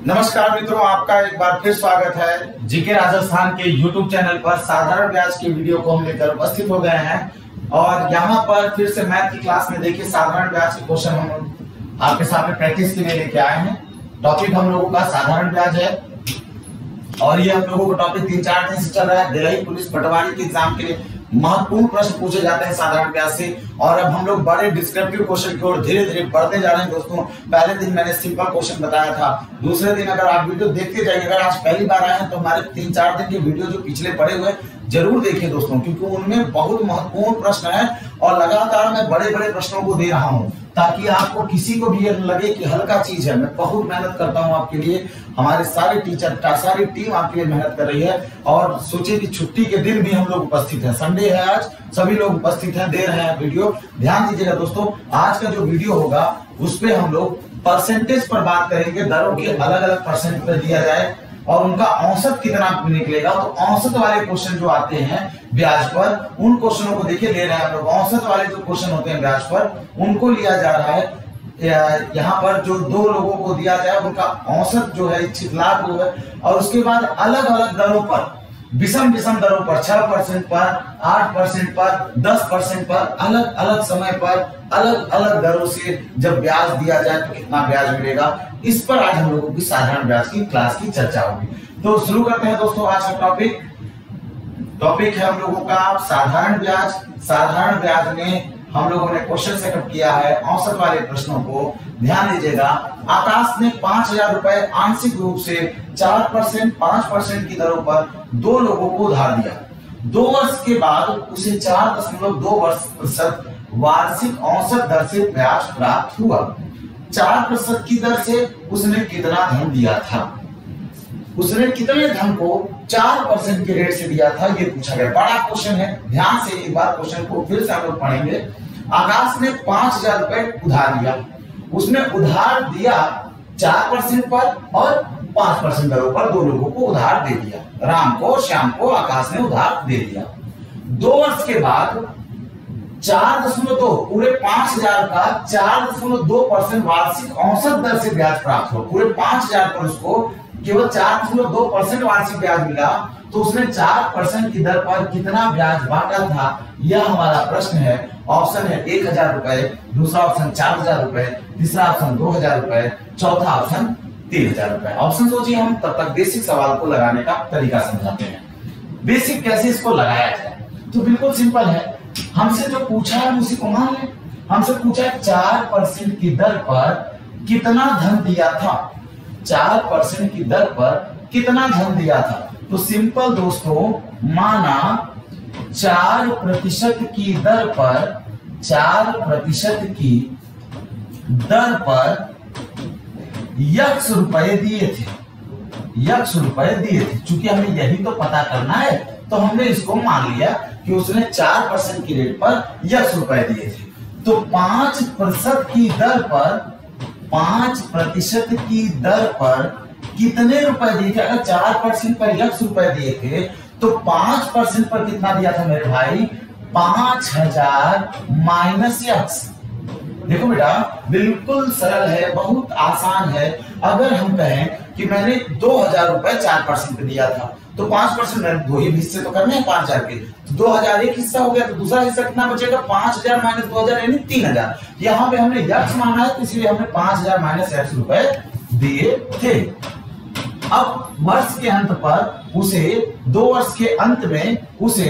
नमस्कार मित्रों, आपका एक बार फिर स्वागत है जीके राजस्थान के यूट्यूब चैनल पर। साधारण ब्याज की वीडियो को हम लेकर उपस्थित हो गए हैं और यहाँ पर फिर से मैथ की क्लास में देखिए साधारण ब्याज के क्वेश्चन हम आपके सामने प्रैक्टिस के लिए लेके आए हैं। टॉपिक हम लोगों का साधारण ब्याज है और ये हम लोगों का टॉपिक 3-4 दिन से चल रहा है। दिल्ली पुलिस पटवारी के एग्जाम के लिए महत्वपूर्ण प्रश्न पूछे जाते हैं साधारण ब्याज से और अब हम लोग बड़े डिस्क्रिप्टिव क्वेश्चन की ओर धीरे धीरे बढ़ते जा रहे हैं दोस्तों। पहले दिन मैंने सिंपल क्वेश्चन बताया था, दूसरे दिन अगर आप वीडियो देखते जाइए, अगर आज पहली बार आए हैं तो हमारे 3-4 दिन के वीडियो जो पिछले पड़े हुए जरूर देखिए दोस्तों, क्योंकि उनमें बहुत महत्वपूर्ण प्रश्न है और लगातार मैं बड़े बड़े प्रश्नों को दे रहा हूं ताकि आपको किसी को भी ये लगे कि हल्का चीज है। मैं बहुत मेहनत करता हूं आपके लिए, हमारे सारे टीचर सारी टीम आपके लिए मेहनत कर रही है और सोचिए कि छुट्टी के दिन भी हम लोग उपस्थित हैं। संडे है आज, सभी लोग उपस्थित हैं, दे रहे हैं वीडियो। ध्यान दीजिएगा दोस्तों, आज का जो वीडियो होगा उस पे हम लोग परसेंटेज पर बात करेंगे, दरों के अलग अलग परसेंट पर दिया जाए और उनका औसत कितना निकलेगा। तो औसत वाले क्वेश्चन जो आते हैं ब्याज पर, उन क्वेश्चनों को देखिए ले रहे हैं हम लोग। औसत वाले जो क्वेश्चन होते हैं ब्याज पर, उनको लिया जा रहा है। यहाँ पर जो दो लोगों को दिया जाए उनका औसत जो है इच्छित लाभ हो है और उसके बाद अलग अलग दरों पर, विषम विषम दरों पर 6% पर, 8% पर, 10% पर, अलग अलग समय पर अलग अलग दरों से जब ब्याज दिया जाए तो कितना ब्याज मिलेगा, इस पर आज हम लोगों की साधारण ब्याज की क्लास की चर्चा होगी। तो शुरू करते हैं दोस्तों आज का टॉपिक है हम लोगों का साधारण ब्याज। साधारण ब्याज में हम लोगों ने क्वेश्चन सेटअप किया है औसत वाले प्रश्नों को। ध्यान दीजिएगा, आकाश ने 5,000 रुपए आंशिक रूप से 4%, 5% की दरों पर दो लोगों को उधार दिया। 2 वर्ष के बाद उसे 4.2% वार्षिक औसत दर से ब्याज प्राप्त हुआ। 4% की दर से उसने कितना धन दिया था? उसने कितने धन को 4% के रेट से दिया था, ये पूछा गया। बड़ा क्वेश्चन है, ध्यान से एक बार क्वेश्चन को फिर से हम लोग पढ़ेंगे। आकाश ने 5,000 रुपए उधार लिया, उसने उधार दिया 4% पर और 5% दरों पर दो लोगों को उधार दे दिया। राम को, श्याम को आकाश ने उधार दे दिया। 2 वर्ष के बाद 4.2 पूरे 5,000 का 4.2% वार्षिक औसत दर से ब्याज प्राप्त हुआ। पूरे 5,000 पर उसको केवल 4.2% वार्षिक ब्याज मिला, तो उसने 4% की दर पर कितना ब्याज बांटा था, यह हमारा प्रश्न है। ऑप्शन है 1,000 रुपए, दूसरा ऑप्शन 4,000 रुपए, तीसरा ऑप्शन 2,000 रुपए, चौथा ऑप्शन 3,000 रुपए। ऑप्शन सोचिए, हम तब तक बेसिक सवाल को लगाने का तरीका समझाते हैं। बेसिक कैसे इसको लगाया जाए, तो बिल्कुल सिंपल है। हमसे जो पूछा है उसी को मान लें। हमसे पूछा है 4% की दर पर कितना धन दिया था। 4% की दर पर कितना धन दिया था, तो सिंपल दोस्तों, माना 4% की दर पर 4% की दर पर X रुपए दिए थे। X रुपए दिए थे, चूंकि हमें यही तो पता करना है तो हमने इसको मान लिया कि उसने 4% की रेट पर X रुपए दिए थे। तो 5% की दर पर 5% की दर पर कितने रुपए दिए थे? अगर 4% पर X रुपए दिए थे तो 5% पर कितना दिया था मेरे भाई? 5,000 माइनस X। देखो बेटा, बिल्कुल सरल है, बहुत आसान है। अगर हम कहें कि मैंने 2,000 रुपए 4% पे दिया था तो 5% मैंने दो ही हिस्से तो करने हैं 5,000 के, तो 2,000 एक हिस्सा हो गया, तो दूसरा हिस्सा कितना बचेगा? 5,000 माइनस 2,000 यानी 3,000। यहाँ पे हमने X माना है तो इसलिए हमने 5,000 माइनस X रुपए दिए थे। अब वर्ष के अंत पर उसे 2 वर्ष के अंत में उसे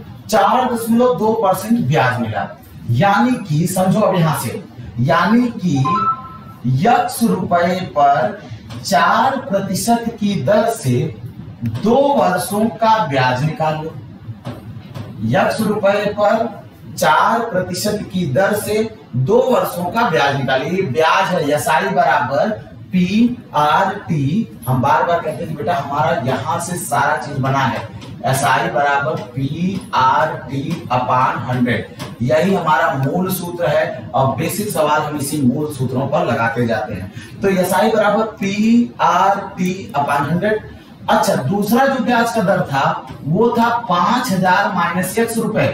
4.2% ब्याज मिला। यानी कि समझो अब यहां से, यानी कि X रुपए पर 4% की दर से 2 वर्षों का ब्याज निकाल लो। X रुपए पर 4% की दर से 2 वर्षों का ब्याज निकालिए। ब्याज है SI बराबर PRT। हम बार बार कहते हैं कि बेटा हमारा यहां से सारा चीज बना है। SI बराबर PRT अपान 100, यही हमारा मूल सूत्र है और बेसिक सवाल हम इसी मूल सूत्रों पर लगाते जाते हैं। तो SI बराबर PRT अपान 100। अच्छा, दूसरा जो ब्याज का दर था वो था 5,000 माइनस X रुपए,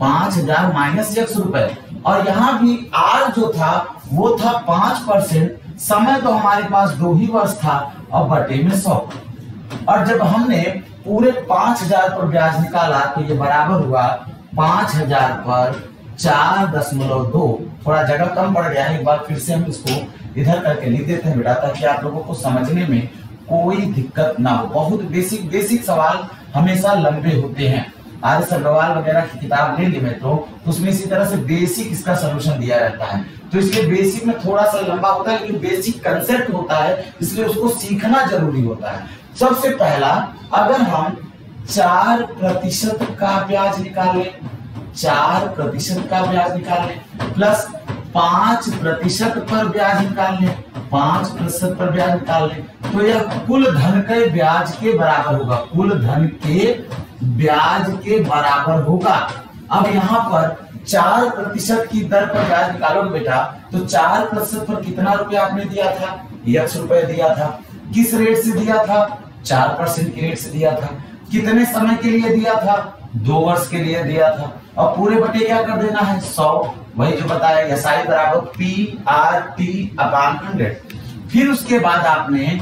5,000 माइनस X रुपए। और यहां भी R जो था वो था 5%, समय तो हमारे पास 2 ही वर्ष था और बटे में 100। और जब हमने पूरे 5000 पर ब्याज निकाला तो ये बराबर हुआ 5000 पर 4.2। थोड़ा जगह कम पड़ गया है, एक बार फिर से हम इसको इधर करके लिख देते हैं बेटा, ताकि आप लोगों को समझने में कोई दिक्कत ना हो। बहुत बेसिक सवाल हमेशा लंबे होते हैं। आर्य अग्रवाल वगैरह की किताब लेंगे मित्रों तो उसमें इसी तरह से बेसिक इसका सलूशन दिया रहता है। तो इसके बेसिक में थोड़ा सा लंबा होता है, लेकिन बेसिक कंसेप्ट होता है, इसलिए उसको सीखना जरूरी होता है। सबसे पहला, अगर हम 4% का ब्याज निकालें, 4% का ब्याज निकालें प्लस 5% पर ब्याज निकाल लें, 5% पर ब्याज निकाल लें, तो यह कुल धन के ब्याज के बराबर होगा। कुल धन के ब्याज के बराबर होगा। अब यहाँ पर 4% की दर पर ब्याज निकालोगे बेटा, तो 4% पर कितना रुपया आपने दिया था? x रुपए दिया था। किस रेट से दिया था? 4% की रेट से दिया था। कितने समय के लिए दिया था? 2 वर्ष के लिए दिया था। और पूरे बटे क्या कर देना है? 100। वही जो बताया, SI बराबर PRT/100। फिर उसके बाद आपने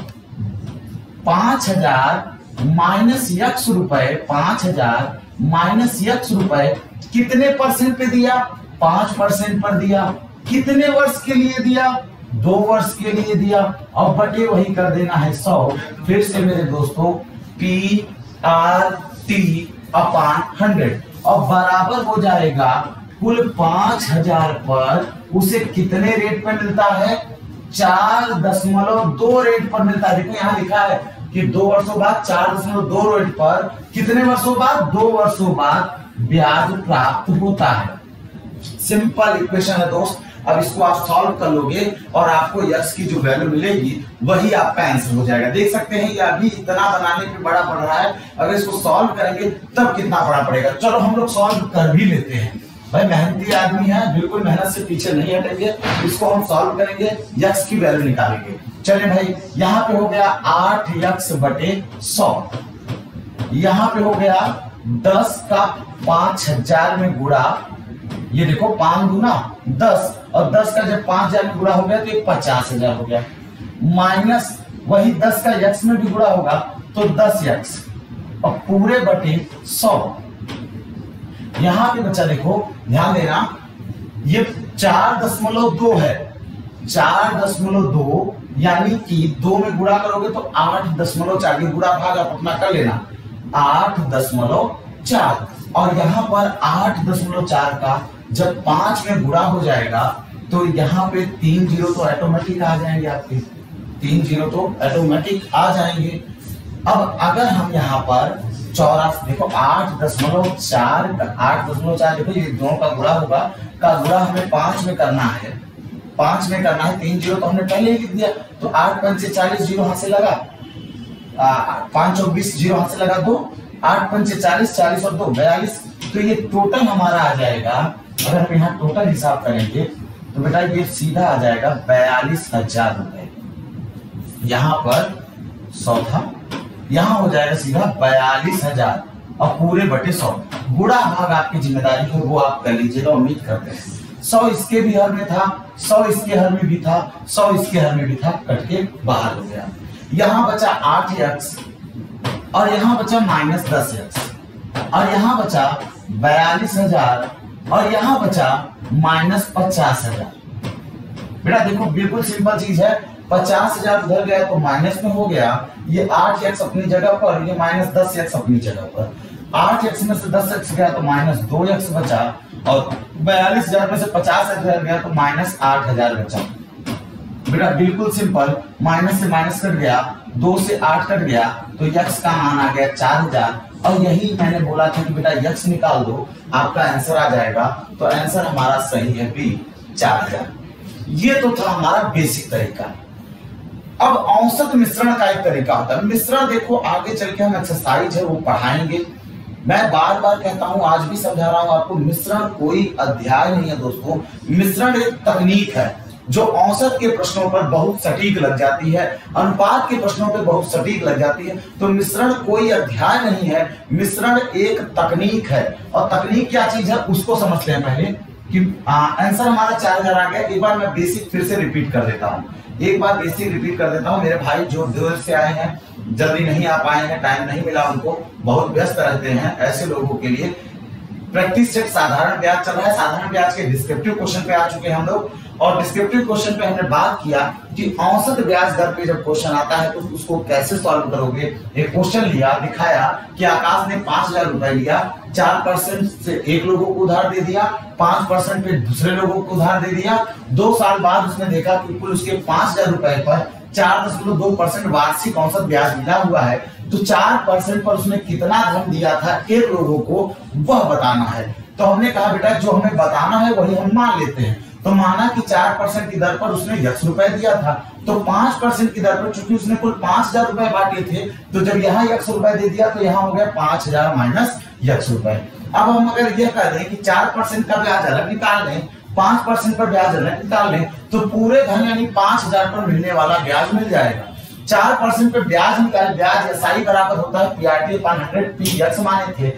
5000 माइनस x रुपए, 5000 माइनस x रुपए कितने परसेंट पे दिया? 5% पर दिया। कितने वर्ष के लिए दिया? 2 वर्ष के लिए दिया। और बटे वही कर देना है 100। फिर से मेरे दोस्तों PRT/100 और बराबर हो जाएगा कुल 5000 पर उसे कितने रेट पर मिलता है? 4.2 रेट पर मिलता है। देखो यहाँ लिखा है कि 2 वर्षों बाद 4.2 रेट पर कितने वर्षों बाद? 2 वर्षों बाद ब्याज प्राप्त होता है। सिंपल इक्वेशन है दोस्त। अब इसको आप सॉल्व कर लोगे और आपको x की जो वैल्यू मिलेगी वही आपका आंसर हो जाएगा। देख सकते हैं ये अभी इतना बनाने पे बड़ा पड़ रहा है, अगर इसको सॉल्व करेंगे तब कितना बड़ा पड़ेगा। चलो हम लोग सॉल्व कर भी लेते हैं। भाई मेहनती आदमी है, बिल्कुल मेहनत से पीछे नहीं हटेंगे। इसको हम सॉल्व करेंगे, x की वैल्यू निकालेंगे। चलिए भाई, यहाँ पे हो गया 8x बटे 100। यहाँ पे हो गया 10 का 5000 में गुणा, ये देखो 5 गुना 10, और 10 का जब 5000 में गुणा हो गया तो ये 50000 हो गया। माइनस वही 10 का x में भी गुणा होगा तो 10x और पूरे बटे 100। यहां पे बच्चा देखो, ध्यान देना, ये 4.2 है। 4.2 यानी कि 2 में गुणा करोगे तो 8.4, गुणा भाग आप अपना कर लेना, 8.4। और यहाँ पर 8.4 का जब 5 में गुणा हो जाएगा तो यहाँ पे 3 जीरो तो ऑटोमेटिक आ जाएंगे आपके, 3 जीरो तो ऑटोमेटिक आ जाएंगे। अब अगर हम यहाँ पर चौरास देखो 8.4 देखो ये दोनों का गुणा होगा, का गुणा हमें 5 में करना है, 5 में करना है। 3 जीरो तो हमने पहले ही लिख दिया, तो 8 5 से 40 जीरो हाथ से लगा, 5 और 20 जीरो हाथ से लगा 2, 8 5 से 40, 40 और 2 42। तो ये टोटल हमारा आ जाएगा, अगर हम यहाँ टोटल हिसाब करेंगे तो बेटा ये सीधा आ जाएगा 42,000 रुपए। यहाँ पर 100 था, यहाँ हो जाएगा सीधा 42,000 और पूरे बटे 100। गुणा भाग आपकी जिम्मेदारी है, वो आप कर लीजिएगा, उम्मीद करते हैं। 100 इसके भी हर में था, 100 इसके हर में भी था, 100 इसके हर में भी था, कट के बाहर हो गया। यहाँ बचा 8x और यहाँ बचा -10x और यहाँ बचा 42,000 और यहाँ बचा -50,000। बेटा देखो बिल्कुल सिंपल चीज है, 50,000 उधर गया तो माइनस में हो गया, ये 8x अपनी जगह पर, ये -10x अपनी जगह पर। 8x में से 10x गया तो -2x बचा और 42,000 में से 50,000 गया तो -8,000 बचा। बेटा बिल्कुल सिंपल, माइनस से माइनस कट गया, 2 से 8 कट गया तो x का मान आ गया 4,000। और यही मैंने बोला था कि बेटा x निकाल दो, आपका आंसर आ जाएगा। तो आंसर हमारा सही है बी, 4,000। ये तो था हमारा बेसिक तरीका। अब औसत मिश्रण का एक तरीका होता है। मिश्रण देखो आगे चल के हम एक्सरसाइज है वो पढ़ाएंगे। मैं बार बार कहता हूं, आज भी समझा रहा हूं आपको, मिश्रण कोई अध्याय नहीं है दोस्तों। मिश्रण एक तकनीक है जो औसत के प्रश्नों पर बहुत सटीक लग जाती है, अनुपात के प्रश्नों पर बहुत सटीक लग जाती है। तो मिश्रण कोई अध्याय नहीं है, मिश्रण एक तकनीक है। और तकनीक क्या चीज है उसको समझते हैं पहले कि आंसर हमारा 4,000 आ गया। एक बार मैं बेसिक फिर से रिपीट कर देता हूं। एक बार बेसिक रिपीट कर देता हूँ। मेरे भाई जो दूर से आए हैं, जल्दी नहीं आ पाए हैं, टाइम नहीं मिला उनको, बहुत व्यस्त रहते हैं, ऐसे लोगों के लिए प्रैक्टिस सेट साधारण ब्याज चल रहा है। साधारण ब्याज के डिस्क्रिप्टिव क्वेश्चन पे आ चुके हैं हम लोग, और डिस्क्रिप्टिव क्वेश्चन पे हमने बात किया कि औसत ब्याज दर पे जब क्वेश्चन आता है तो उसको कैसे सॉल्व करोगे। एक क्वेश्चन लिया, दिखाया कि आकाश ने 5000 रुपए लिया, 4% से एक लोगों को उधार दे दिया, 5% पे दूसरे लोगों को उधार दे दिया। 2 साल बाद उसने देखा कि कुल उसके 5000 रुपए पर 4.2% वार्षिक औसत ब्याज मिला हुआ है। तो 4% पर उसने कितना धन दिया था एक लोगों को, वह बताना है। तो हमने कहा बेटा जो हमें बताना है वही हम मान लेते हैं। तो माना कि 4% की दर पर उसने x रुपए दिया था, तो 5% की दर पर चूंकि उसने कुल 5000 रुपए बांटे थे, तो जब यहाँ x रुपए दे दिया तो यहाँ हो गया 5000 माइनस x रुपए। अब हम अगर यह कह दें कि 4% का ब्याज अलग निकाल लें, 5% पर ब्याज अलग निकाल लें, तो पूरे धन यानी 5000 पर मिलने वाला ब्याज मिल जाएगा। 4% पर ब्याज निकाले, ब्याज SI बराबर होता है PRT/100, P x माने थे,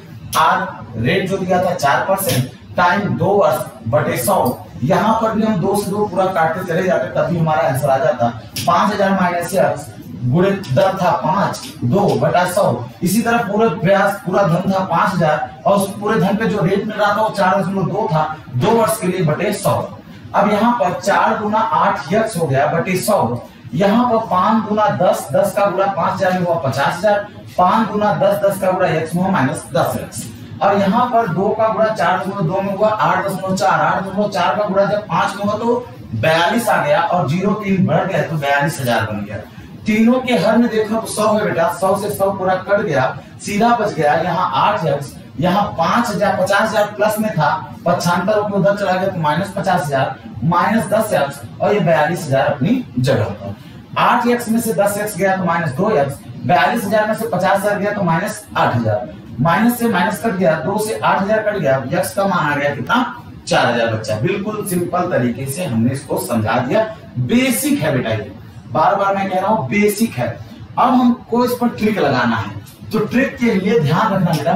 R रेट जो दिया था 4%, टाइम 2 वर्ष बटे 100। यहाँ पर भी हम 2 से 2 पूरा काटते चले जाते तभी हमारा आंसर आ जाता। 5000 माइनस x गुणे दर था 5, 2 बटा 100। इसी तरह पूरे ब्याज पूरा धन था 5000 और उस पूरे धन पे जो रेट मिल रहा था वो 4.2 था, 2 वर्ष के लिए बटे 100। अब यहाँ पर 4 गुना 8x हो गया बटे 100। यहाँ पर 5 गुना 10, 10 का गुणा 5000 हुआ 50000, 5 गुना 10, 10 का गुणा x हुआ माइनस 10x। और यहाँ पर 2 का गुणा 4.2 में हुआ 8.4, 8.4 का गुणा जब 5 में हुआ तो 42 आ गया, और 0 3 बढ़ गया तो 42000 बन गया। तीनों के हर में देखो तो 100 है बेटा, 100 से 100 पूरा कट गया, सीधा बच गया यहाँ 8x, यहाँ 50,000 प्लस में था, 95 उधर चला गया तो माइनस 50,000 माइनस 10x, और ये 42,000 अपनी जगह पर। 8x में से 10x गया तो माइनस 2x, 42,000 में से 50,000 गया तो माइनस 8,000, माइनस से माइनस कट गया, 2 से 8,000 कट गया, x का मान आ गया कितना 4,000 बच्चा। बिल्कुल सिंपल तरीके से हमने इसको समझा दिया। बेसिक है बेटा, ये बार बार मैं कह रहा हूं बेसिक है। अब हमको इस पर ट्रिक लगाना है, तो ट्रिक के लिए ध्यान रखना बेटा,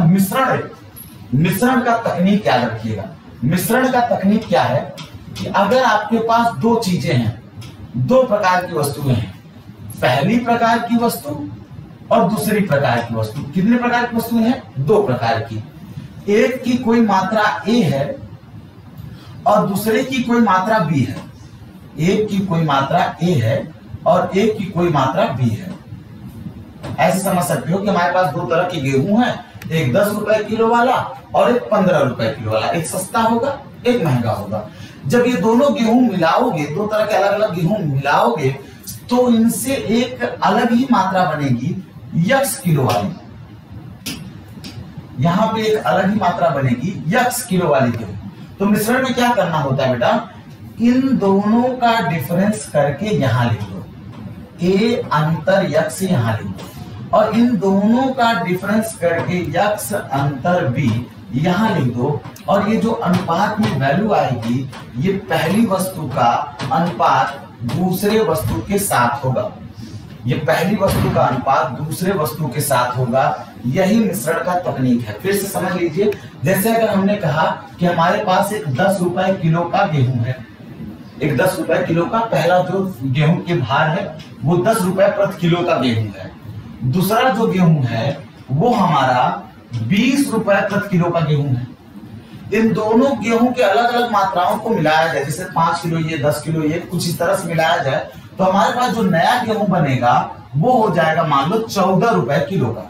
मिश्रण का तकनीक याद रखिएगा। मिश्रण का तकनीक क्या है कि अगर आपके पास 2 चीजें हैं, 2 प्रकार की वस्तुएं हैं, पहली प्रकार की वस्तु और दूसरी प्रकार की वस्तु। कितने प्रकार की वस्तुएं हैं? 2 प्रकार की। एक की कोई मात्रा A है और दूसरे की कोई मात्रा B है। एक की कोई मात्रा A है और एक की कोई मात्रा B है। ऐसे समझ सकते हो कि हमारे पास 2 तरह के गेहूं हैं, एक 10 रुपए किलो वाला और एक 15 रुपए किलो वाला। एक सस्ता होगा, एक महंगा होगा। जब ये दोनों गेहूं मिलाओगे, 2 तरह के अलग अलग गेहूं मिलाओगे, तो इनसे एक अलग ही मात्रा बनेगी x किलो वाली। यहां पे एक अलग ही मात्रा बनेगी x किलो वाली गेहूं। तो मिश्रण में क्या करना होता है बेटा, इन दोनों का डिफरेंस करके यहां लिख दो, a अंतर x यहां लिख दो, और इन दोनों का डिफरेंस करके x अंतर b यहां लिख दो। और ये जो अनुपात में वैल्यू आएगी, ये पहली वस्तु का अनुपात दूसरे वस्तु के साथ होगा। ये पहली वस्तु का अनुपात दूसरे वस्तु के साथ होगा। यही मिश्रण का तकनीक है। फिर से समझ लीजिए, जैसे अगर हमने कहा कि हमारे पास एक 10 रुपए किलो का गेहूं है, एक 10 रुपए किलो का पहला जो गेहूं के भार है वो 10 रुपए प्रति किलो का गेहूं है। दूसरा जो गेहूं है वो हमारा 20 रुपए प्रति किलो का गेहूं है। इन दोनों गेहूं के अलग अलग मात्राओं को मिलाया जाए, जैसे 5 किलो ये, 10 किलो ये, कुछ इस तरह से मिलाया जाए, तो हमारे पास जो नया गेहूं बनेगा वो हो जाएगा मान लो 14 रुपए किलो का।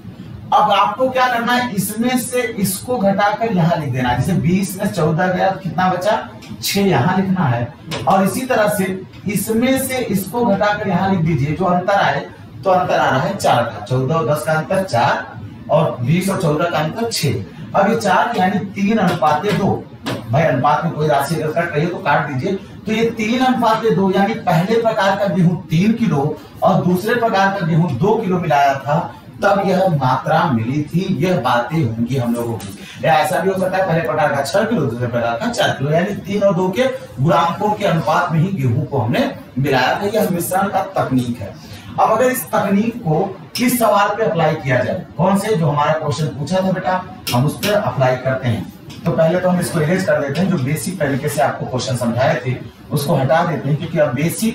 अब आपको क्या करना है, इसमें से इसको घटाकर यहां लिख देना है। जैसे 20 में 14 गया तो कितना बचा, 6 यहां लिखना है। और इसी तरह से इसमें से इसको घटाकर यहां लिख दीजिए, जो अंतर आए, तो अंतर आ रहा है 4 का। 14 और 10 का अंतर 4 और 20 और 14 का अंतर 6। अब ये 4 यानी 3:2। भाई अनुपात में कोई राशि अगर कट रही है तो काट दीजिए। तो ये 3:2 यानी पहले प्रकार का गेहूं 3 किलो और दूसरे प्रकार का गेहूं 2 किलो मिलाया था, तब यह मात्रा मिली थी। यह बातें होंगी हम लोगों की। ऐसा भी हो सकता है पहले प्रकार का 6 किलो, दूसरे प्रकार का 4 किलो, यानी 3 और 2 के गुणांकों के अनुपात में ही गेहूं को हमने मिलाया था। यह मिश्रण का तकनीक है। अब अगर इस तकनीक को किस सवाल पे अप्लाई किया जाए, कौन से, जो हमारा क्वेश्चन पूछा था बेटा, हम उस पर अप्लाई करते हैं। तो पहले तो हम इसको इरेज कर देते हैं। जो बेसिक तरीके से आपको क्वेश्चन समझाए थे उसको हटा देते हैं, क्योंकि अब बेसिक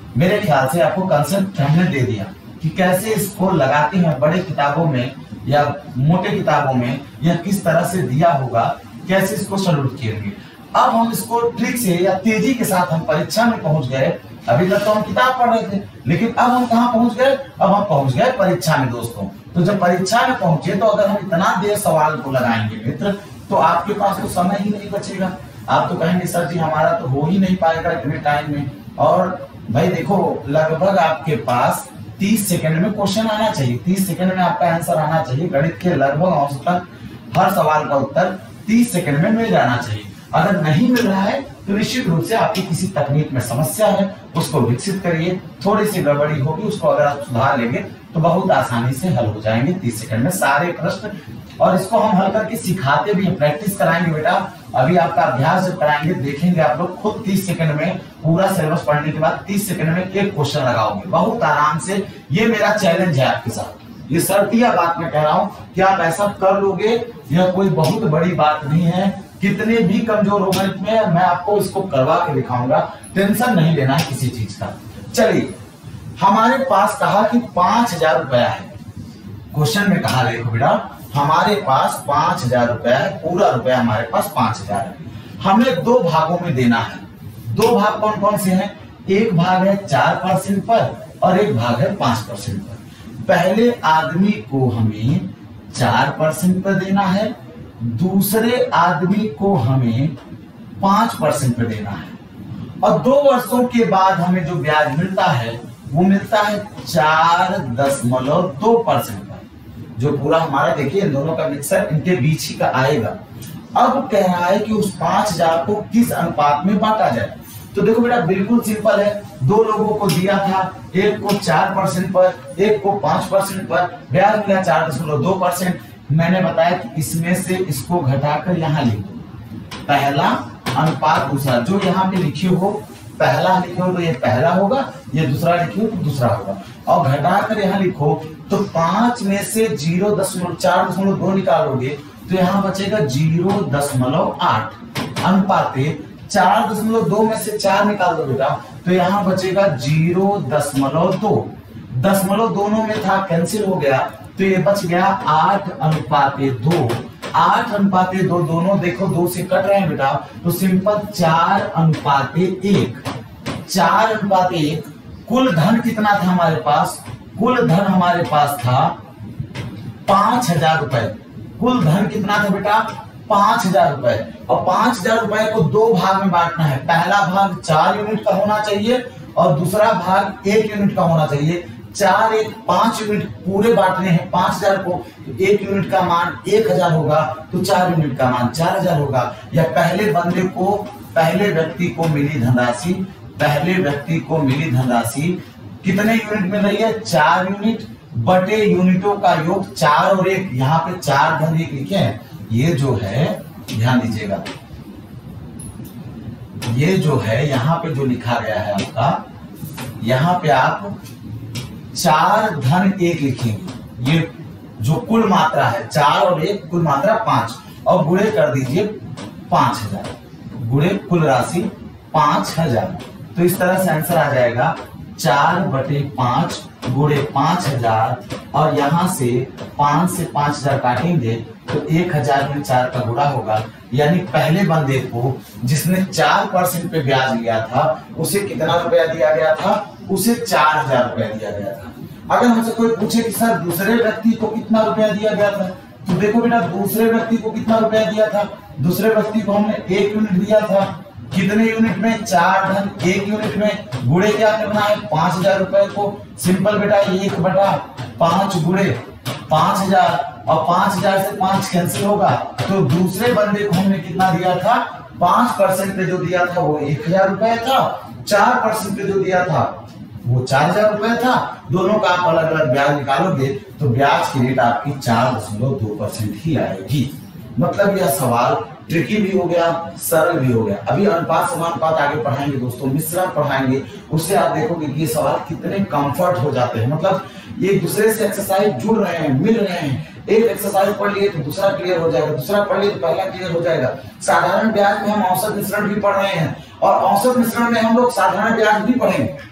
मेरे ख्याल से आपको कंसेप्ट हमने दे दिया कि कैसे इसको लगाते हैं बड़े किताबों में या मोटे किताबों में, या किस तरह से दिया होगा, कैसे इसको सॉल्व किएंगे। अब हम इसको ट्रिक से या तेजी के साथ हम परीक्षा में पहुंच गए। अभी तक तो हम किताब पढ़ रहे थे, लेकिन अब हम कहाँ पहुंच गए? अब हम पहुंच गए परीक्षा में दोस्तों। तो जब परीक्षा में पहुंचे तो अगर हम इतना देर सवाल को लगाएंगे मित्र, तो आपके पास तो समय ही नहीं बचेगा। आप तो कहेंगे सर जी हमारा तो हो ही नहीं पाएगा इतने टाइम में। और भाई देखो, लगभग आपके पास 30 सेकंड में क्वेश्चन आना चाहिए, 30 सेकंड में आपका आंसर आना चाहिए। गणित के लगभग औसतन हर सवाल का उत्तर 30 सेकंड में मिल जाना चाहिए। अगर नहीं मिल रहा है तो निश्चित रूप से आपकी किसी तकनीक में समस्या है, उसको विकसित करिए। थोड़ी सी गड़बड़ी होगी, उसको अगर आप सुधार लेंगे तो बहुत आसानी से हल हो जाएंगे 30 सेकंड में सारे प्रश्न। और इसको हम हल करके सिखाते भी हैं, प्रैक्टिस कराएंगे बेटा। अभी आपका अभ्यास जब कराएंगे देखेंगे आप लोग खुद 30 सेकंड में पूरा सिलेबस पढ़ने के बाद 30 सेकंड में एक क्वेश्चन लगाओगे बहुत आराम से। ये मेरा चैलेंज है आपके साथ, ये शर्तिया बात मैं कह रहा हूं कि आप ऐसा कर लोगे। यह कोई बहुत बड़ी बात नहीं है, कितने भी कमजोर हो गणित में मैं आपको इसको करवा के दिखाऊंगा, टेंशन नहीं लेना है किसी चीज का। चलिए, हमारे पास कहा कि 5000 रुपया है। क्वेश्चन में कहा देखो बेटा, हमारे पास 5000 रुपया है, पूरा रुपया हमारे पास 5000 है। हमें दो भागों में देना है। दो भाग कौन कौन से हैं? एक भाग है 4% पर और एक भाग है 5% पर। पहले आदमी को हमें 4% पर देना है, दूसरे आदमी को हमें 5% पर देना है। और 2 वर्षों के बाद हमें जो ब्याज मिलता है वो मिलता है 4.2% पर। जो पूरा हमारा देखिए इन दोनों का मिक्सर इनके बीच ही का आएगा। अब कह रहा है कि उस 5000 को किस अनुपात में बांटा जाए। तो देखो बेटा बिल्कुल सिंपल है, दो लोगों को दिया था, एक को 4% पर, एक को 5% पर, ब्याज मिला 4.2%। मैंने बताया कि इसमें से इसको घटाकर यहां लिख दो, पहला अनुपात दूसरा। जो यहाँ पे लिखे हो, पहला लिखे हो तो ये पहला होगा, ये दूसरा लिखे हो तो दूसरा होगा। और घटाकर यहाँ लिखो तो 5 में से 4.2 निकालोगे तो यहाँ बचेगा 0.8 अनुपाते 4.2 में से 4 निकाल दो बेटा तो यहाँ बचेगा 0.2। दशमलव दोनों में था, कैंसिल हो गया, तो ये बच गया 8:2। 8:2 दोनों देखो 2 से कट रहे हैं बेटा, तो सिंपल 4:1। 4:1। कुल धन कितना था हमारे पास? कुल धन हमारे पास था 5000 रुपए। कुल धन कितना था बेटा? 5000 रुपए। और 5000 रुपए को 2 भाग में बांटना है। पहला भाग 4 यूनिट का होना चाहिए और दूसरा भाग 1 यूनिट का होना चाहिए। 4 1 5 यूनिट पूरे बांटने हैं 5000 को, तो 1 यूनिट का मान 1000 होगा, तो 4 यूनिट का मान 4000 होगा। या पहले बंदे को, पहले व्यक्ति को मिली धनराशि, पहले व्यक्ति को मिली धनराशि कितने यूनिट मिल रही है? 4 यूनिट बटे यूनिटों का योग 4 और 1। यहाँ पे 4 धन 1 लिखे हैं। ये जो है ध्यान दीजिएगा, ये जो है यहाँ पे जो लिखा गया है आपका, यहाँ पे आप 4 धन 1 लिखेंगे। ये जो कुल मात्रा है 4 और 1 कुल मात्रा 5 और गुणे कर दीजिए 5000, गुणे कुल राशि 5000। तो इस तरह से आंसर आ जाएगा 4/5 गुणे 5000 और यहां से 5 से 5000 काटेंगे तो 1000 में 4 का गुणा होगा। यानी पहले बंदे को जिसने 4% पे ब्याज लिया था उसे कितना रुपया दिया गया था? उसे 4000 रुपया दिया गया था। अगर हमसे कोई पूछे कि सर दूसरे व्यक्ति को कितना रुपया दिया गया था, तो देखो बेटा दूसरे व्यक्ति को कितना रुपया दिया था? दूसरे व्यक्ति को हमने 1 यूनिट दिया था। कितने यूनिट में? 4 धन 1 यूनिट में। गुणे क्या करना है? 5000 रुपए को सिंपल बेटा 1/5 गुणे 5000 और 5000 से 5 कैंसिल होगा, तो दूसरे बंदे को हमने कितना दिया था? 5% पे जो दिया था वो 1000 रुपए था, 4% पे जो दिया था वो 4000 रुपए था। दोनों का आप अलग अलग ब्याज निकालोगे तो ब्याज की रेट आपकी 4.2% ही आएगी। मतलब यह सवाल ट्रिकी भी हो गया, सरल भी हो गया। अभी अनुपात समानुपात आगे पढ़ाएंगे दोस्तों, मिश्रण पढ़ाएंगे, उससे आप देखोगे कि ये सवाल कितने कंफर्ट हो जाते हैं। मतलब ये एक दूसरे से एक्सरसाइज जुड़ रहे हैं, मिल रहे हैं। एक एक्सरसाइज पढ़ लिए तो दूसरा क्लियर हो जाएगा, दूसरा पढ़ लिए तो पहला क्लियर हो जाएगा। साधारण ब्याज में हम औसत मिश्रण भी पढ़ रहे हैं और औसत मिश्रण में हम लोग साधारण ब्याज भी पढ़ेंगे।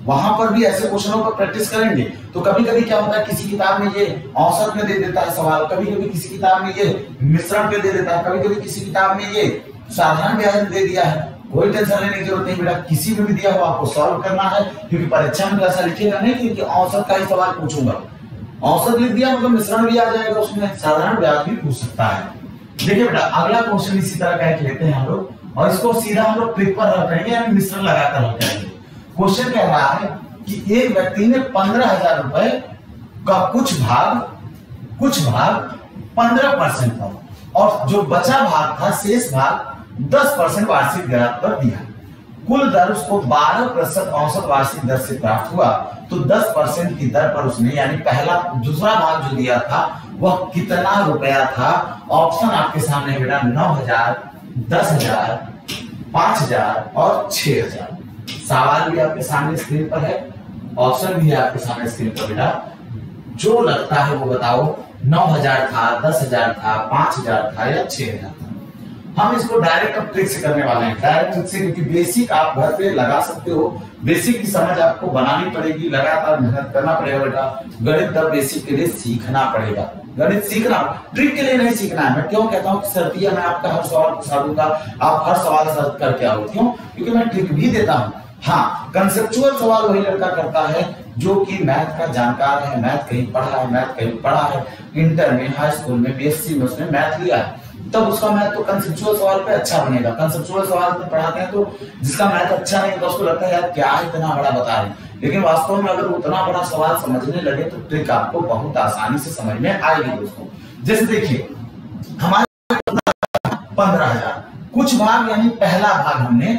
वहां पर भी ऐसे क्वेश्चनों पर प्रैक्टिस करेंगे। तो कभी कभी क्या होता है, किसी किताब में ये औसत में दे देता है सवाल, कभी कभी किसी किताब में ये मिश्रण पे दे देता है, कभी कभी किसी किताब में ये साधारण ब्याज में दे दिया है। कोई टेंशन लेने की जरूरत नहीं बेटा, किसी में भी दिया हुआ आपको सॉल्व करना है, क्योंकि परीक्षा में ऐसा लिखिएगा नहीं कि औसत का ही सवाल पूछूंगा। औसत लिख दिया मतलब मिश्रण भी आ जाएगा, उसमें साधारण ब्याज भी पूछ सकता है। देखिए बेटा, अगला क्वेश्चन इसी तरह का लेते हैं हम लोग, और इसको सीधा हम लोग ट्रिक पर हल करेंगे, यानी मिश्रण लगाकर हल करेंगे। क्वेश्चन कह रहा है कि एक व्यक्ति ने 15,000 रुपए का कुछ भाग 15% पर, और जो बचा भाग था, शेष भाग 10% वार्षिक ब्याज पर दिया। कुल दर उसको 12% औसत वार्षिक दर से प्राप्त हुआ। तो 10% की दर पर उसने, यानी दूसरा भाग जो दिया था वह कितना रुपया था? ऑप्शन आपके सामने बेटा 9,000, 10,000, 5,000 और 6,000। सवाल भी आपके सामने स्क्रीन पर है, ऑप्शन भी है आपके सामने स्क्रीन पर बेटा। जो लगता है वो बताओ, 9,000 था, 10,000 था, 5,000 था या 6,000 था। हम इसको डायरेक्ट अब ट्रिक से करने वाले हैं, डायरेक्ट ट्रिक से, क्योंकि बेसिक आप घर पे लगा सकते हो। बेसिक की समझ आपको बनानी पड़ेगी, लगातार मेहनत करना पड़ेगा बेटा। गणित द बेसिक के लिए सीखना पड़ेगा, गणित सीखना, ट्रिक के लिए नहीं सीखना है। मैं क्यों कहता हूँ कि सर्दिया मैं आपका हर सवाल पूछा दूंगा, आप हर सवाल सर्च करके आओ, क्यों? क्योंकि मैं ट्रिक भी देता हूँ। हाँ, कंसेप्चुअल सवाल वही लड़का करता है जो कि मैथ का जानकार है, मैथ कहीं पढ़ा है, इंटर में, हाई स्कूल में, बीएससी में उसने मैथ लिया है, तब उसका मैथ तो कंसेप्चुअल सवाल पे अच्छा बनेगा। कंसेप्चुअल सवाल में पढ़ाते हैं तो जिसका मैथ अच्छा नहीं तो उसको लगता है यार क्या इतना बड़ा बता रहे हैं, लेकिन वास्तव में अगर उतना बड़ा सवाल समझने लगे तो ट्रिक आपको बहुत आसानी से समझ में आएगी दोस्तों। जैसे देखिए, हमारे 15,000 कुछ भाग, यानी पहला भाग हमने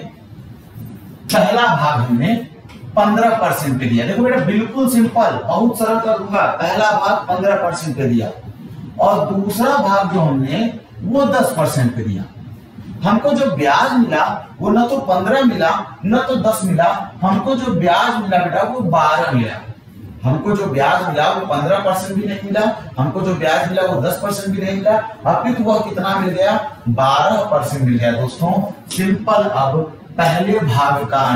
15% पे दिया। देखो बेटा, बिल्कुल सिंपल, बहुत सरल कर दूंगा। पहला भाग 15% पे दिया, और दूसरा भाग जो हमने वो 10% पे दिया। हमको जो ब्याज मिला वो न तो 15 मिला न तो 10 मिला, हमको जो ब्याज मिला बेटा वो 12 मिला। हमको जो ब्याज मिला वो 15% भी नहीं मिला, हमको जो ब्याज मिला वो 10% भी नहीं मिला, अपितु वह कितना मिल गया? 12% मिल गया दोस्तों। सिंपल। अब पहले भाग का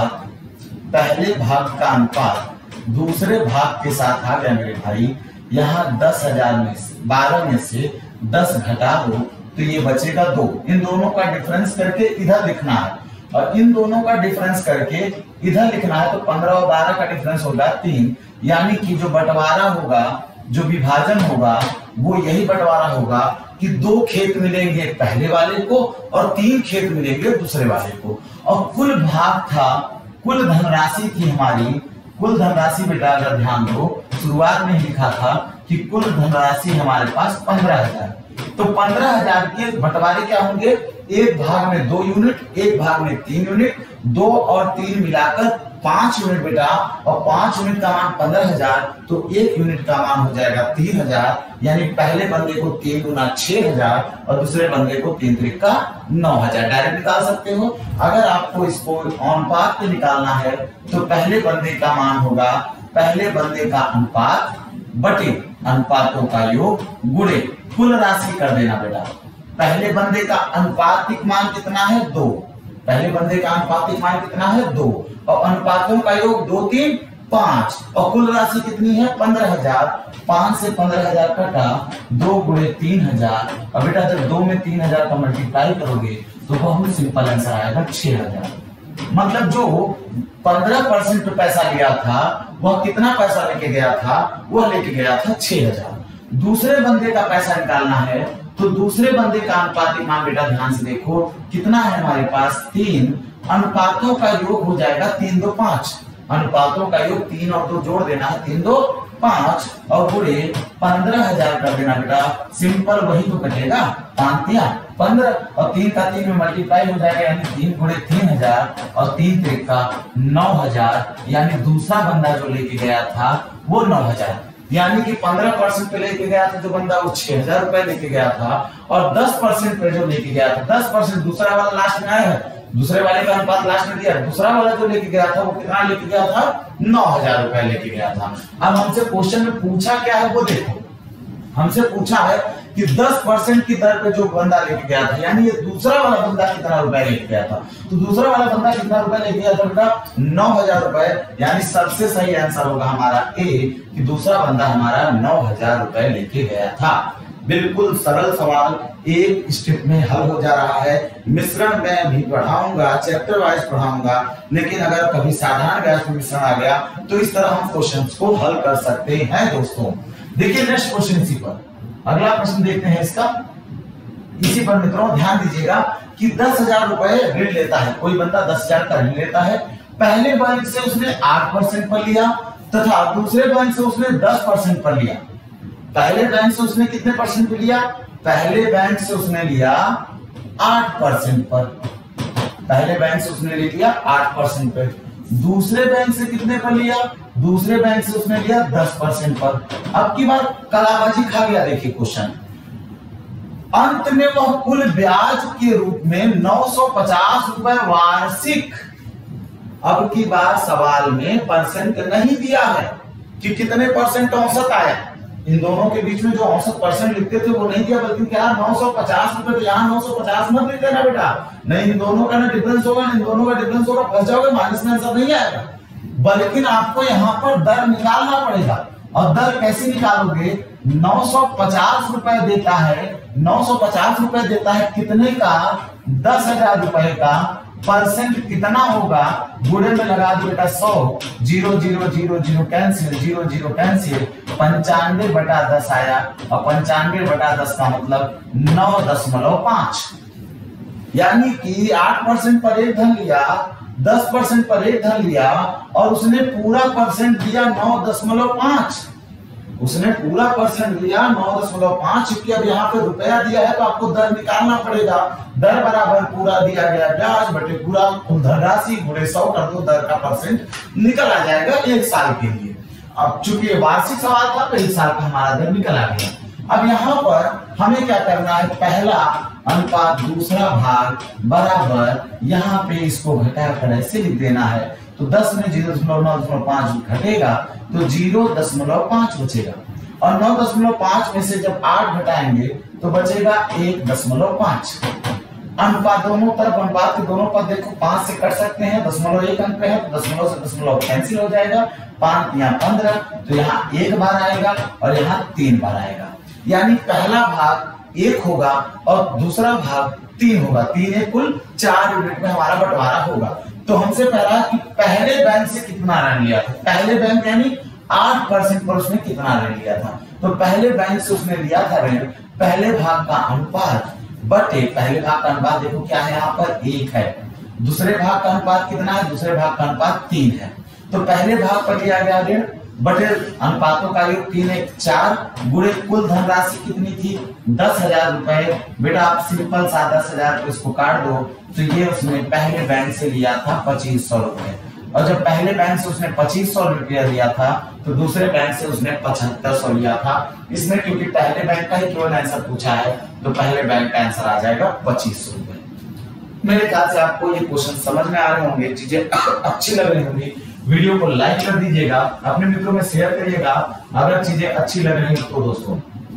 अनुपात दूसरे भाग के साथ आ गया मेरे भाई। यहाँ 10,000 में 12 में से 10 घटा दो तो ये बचेगा 2। इन दोनों का डिफरेंस करके इधर लिखना है, और इन दोनों का डिफरेंस करके इधर लिखना है। तो 15 और 12 का डिफरेंस होगा 3, यानी कि जो बंटवारा होगा, जो विभाजन होगा, वो यही बंटवारा होगा कि 2 खेत मिलेंगे पहले वाले को और 3 खेत मिलेंगे दूसरे वाले को। और कुल भाग था, कुल धनराशि थी हमारी, कुल धनराशि बेटा अगर ध्यान दो, शुरुआत में लिखा था कि कुल धनराशि हमारे पास 15,000। तो 15,000 के बंटवारे क्या होंगे? एक भाग में 2 यूनिट, एक भाग में 3 यूनिट, 2 और 3 मिलाकर 5 यूनिट बेटा, और 5 यूनिट का मान 15,000, तो 1 यूनिट का मान हो जाएगा 3,000। यानी पहले बंदे को 3 गुना 6,000 और दूसरे बंदे को 3 त्रिक का 9,000 डायरेक्ट निकाल सकते हो। अगर आपको इसको अनुपात पे निकालना है तो पहले बंदे का मान होगा, पहले बंदे का अनुपात बटे अनुपातों का योग गुणे कुल राशि कर देना बेटा। पहले बंदे का अनुपातिक मान कितना है? 2। पहले बंदे का अनुपातिक मान कितना है? 2, और अनुपातों का योग 2, 3, 5, और कुल राशि कितनी है? 15,000। 5 से 15,000 कटा, 2 गुणे 3,000, और बेटा जब 2 में 3,000 का मल्टीप्लाई करोगे तो बहुत सिंपल आंसर आएगा 6,000। मतलब जो 15% पे पैसा लिया था वह कितना पैसा लेके गया था? वह लेके गया था 6,000। दूसरे बंदे का पैसा निकालना है तो दूसरे बंदे का अनुपातिक मान बेटा ध्यान से देखो कितना है हमारे पास? 3। अनुपातों का योग हो जाएगा 3, 2, 5। अनुपातों का योग 3 और 2 जोड़ देना है, 3, 2, 5, और गुणे 15,000 कर देना बेटा। सिंपल, वही तो कटेगा, 5 15 और 3 का 3 में मल्टीप्लाई हो जाएगा, यानी 3 गुणे 3,000 और 3 त्रिक का 9,000। यानी दूसरा बंदा जो लेके गया था वो 9,000, यानी कि 15% पे लेके गया था जो बंदा वो 6,000 रुपए लेके गया था, और 10% पे जो लेके गया था 10% दूसरा वाला लास्ट में आया है, दूसरे वाले का अनुपात लास्ट में दिया। दूसरा वाला जो लेके गया था वो कितना लेके गया था? 9,000 रुपए लेके गया था। अब हमसे क्वेश्चन में पूछा क्या है वो देखो। हमसे पूछा है कि 10% की दर पे जो बंदा लेके गया था, यानी ये दूसरा वाला बंदा कितना रुपए लेके गया था, तो दूसरा वाला बंदा कितना रुपए लेके गया था बेटा 9000 रुपए, यानी सबसे सही आंसर होगा हमारा ए कि दूसरा बंदा हमारा 9000 रुपए लेके गया था। बिल्कुल सरल सवाल, एक स्टेप में हल हो जा रहा है। मिश्रण में भी पढ़ाऊंगा, चैप्टर वाइज पढ़ाऊंगा, लेकिन अगर कभी साधारण ब्याज में मिश्रण आ गया तो इस तरह हम क्वेश्चंस को हल कर सकते हैं दोस्तों। देखिए नेक्स्ट क्वेश्चन इसी पर, अगला प्रश्न देखते हैं इसका। इसी पर मित्रों ध्यान दीजिएगा कि 10,000 रुपए ऋण लेता है, कोई बंदा 10,000 का ऋण लेता है। पहले बैंक से उसने 8% पर लिया तथा दूसरे बैंक से उसने 10% पर लिया। पहले बैंक से उसने कितने परसेंट पे लिया? पहले बैंक से उसने लिया 8% पर, पहले बैंक से उसने ले लिया 8% पर। दूसरे बैंक से कितने पर लिया? दूसरे बैंक से उसने लिया 10% पर। अब की बार कलाबाजी खा गया। देखिए क्वेश्चन, अंत में वह कुल ब्याज के रूप में 950 रुपए वार्षिक। अब की बार सवाल में परसेंट नहीं दिया है कि कितने परसेंट औसत आया, इन दोनों के बीच में जो औसत परसेंट लिखते थे वो नहीं दिया, बल्कि क्या 950 रुपए, तो यहाँ 950 मत लिख देना बेटा, नहीं इन दोनों का ना डिफरेंस होगा, इन दोनों का डिफरेंस होगा, फंस जाओगे, माइनस में आंसर नहीं आएगा। बल्कि आपको यहाँ पर दर निकालना पड़ेगा। और दर कैसे निकालोगे? 950 रुपए देता है, 950 रुपए देता है कितने का? 10,000 रुपए का। परसेंट कितना होगा? गुणे में लगा दो बेटा 100, 0 0 0 0 कैंसिल, 0 0 कैंसिल, 95/10 आया। और 95/10 का मतलब 9.5, यानी कि 8% पर एक धन लिया, 10% पर एक धन लिया और उसने पूरा परसेंट दिया 9.5। उसने पूरा परसेंट दिया 9.5, क्योंकि अब यहाँ पे रुपया दिया है तो आपको दर निकालना पड़ेगा। दर बराबर पूरा दिया गया ब्याज बटे पूरा कुल धनराशि गुणे 100 कर दो, दर का परसेंट निकल आ जाएगा 1 साल के लिए। अब चूंकि वार्षिक सवाल था तो 1 साल का हमारा दर निकल आ गया। अब यहाँ पर हमें क्या करना है? पहला अनुपात दूसरा भाग बराबर, यहाँ पे इसको घटाकर ऐसे लिख देना है, तो 10 में 0.9.5 घटेगा तो 0.5 बचेगा। और 9.5 में से जब 8 घटाएंगे तो बचेगा 1.5। अनुपात दोनों तरफ, अनुपात के दोनों पद देखो 5 से कट सकते हैं, 0.1 अंक पे है तो दशमलव से दशमलव कैंसिल हो जाएगा। 5 या 15, तो यहाँ 1 बार आएगा और यहाँ 3 बार आएगा, यानी पहला भाग 1 होगा और दूसरा भाग 3 होगा। 3 1 कुल 4 यूनिट में हमारा बंटवारा होगा। तो हमसे पहला कि पहले बैंक से कितना ऋण लिया था, पहले बैंक यानी 8% पर उसने कितना ऋण लिया था, तो पहले बैंक से उसने लिया था ऋण, पहले भाग का अनुपात बटे पहले भाग का अनुपात देखो क्या है, यहाँ पर 1 है। दूसरे भाग का अनुपात कितना है? दूसरे भाग का अनुपात 3 है। तो पहले भाग पर लिया गया ऋण बटे अनुपातों का योग 3 1 4 गुणे कुल धनराशि कितनी थी? 10,000 रुपए। बेटा आप सिंपल सा 10,000 को इसको काट दो, तो ये उसने पहले बैंक से लिया था 2500 रुपए, और जब पहले बैंक से उसने 2500 रुपया लिया था तो दूसरे बैंक से उसने 7500 लिया था। इसमें क्योंकि पहले बैंक का ही केवल आंसर पूछा है तो पहले बैंक का आंसर आ जाएगा 2500 रुपए। मेरे ख्याल से आपको ये क्वेश्चन समझ में आ रहे होंगे, चीजें अच्छी लग रही होंगी। वीडियो को लाइक कर दीजिएगा, अपने मित्रों में शेयर करिएगा अगर चीजें अच्छी लग रही तो। दोस्तों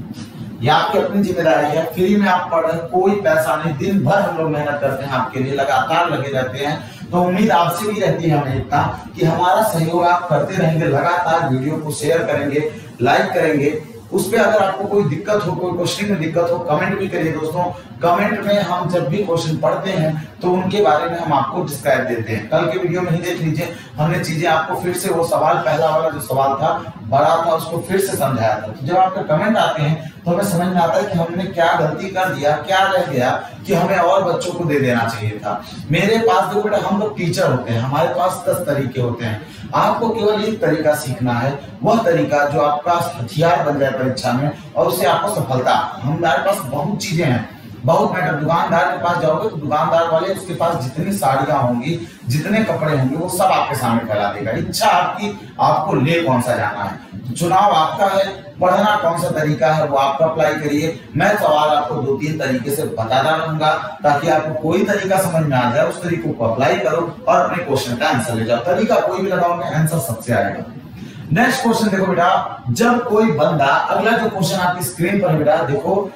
ये आपकी अपनी जिम्मेदारी है, फ्री में आप पढ़ रहे, कोई पैसा नहीं, दिन भर हम लोग मेहनत करते हैं आपके लिए, लगातार लगे रहते हैं। तो उम्मीद आपसे भी रहती है हमें इतना कि हमारा सहयोग आप करते रहेंगे, लगातार वीडियो को शेयर करेंगे, लाइक करेंगे। उस पे अगर आपको कोई दिक्कत हो, कोई क्वेश्चन में दिक्कत हो, कमेंट भी करिए दोस्तों। कमेंट में हम जब भी क्वेश्चन पढ़ते हैं तो उनके बारे में हम आपको डिस्क्राइब देते हैं। कल के वीडियो में ही देख लीजिए, हमने चीजें आपको फिर से, वो सवाल पहला वाला जो सवाल था बड़ा था उसको फिर से समझाया था। तो जब आपके कमेंट आते हैं तो हमें समझ में आता है कि हमने क्या गलती कर दिया, क्या रह गया कि हमें और बच्चों को दे देना चाहिए था। मेरे पास देखो बेटा, हम लोग टीचर होते हैं, हमारे पास 10 तरीके होते हैं, आपको केवल एक तरीका सीखना है, वह तरीका जो आपका हथियार बन जाए परीक्षा में और उससे आपको सफलता। हमारे पास बहुत चीजें हैं, बहुत मैटर। दुकानदार के पास जाओगे तो दुकानदार वाले उसके पास जितनी साड़ियां होंगी, जितने कपड़े होंगे, वो सब आपके सामने फैला देगा। इच्छा आपकी, आपको ले कौन सा जाना है, तो चुनाव आपका है, पढ़ना कौन सा तरीका है वो आपको अप्लाई करिए। मैं सवाल आपको 2-3 तरीके से बताता रहूंगा ताकि आपको कोई तरीका समझ में आ जाए, उस तरीके को अप्लाई करो और अपने क्वेश्चन का आंसर ले जाओ। तरीका कोई भी लगाओगे आंसर सबसे आएगा। नेक्स्ट क्वेश्चन देखो बेटा, जब कोई बंदा, अगला जो क्वेश्चन आपकी स्क्रीन पर है बेटा देखो,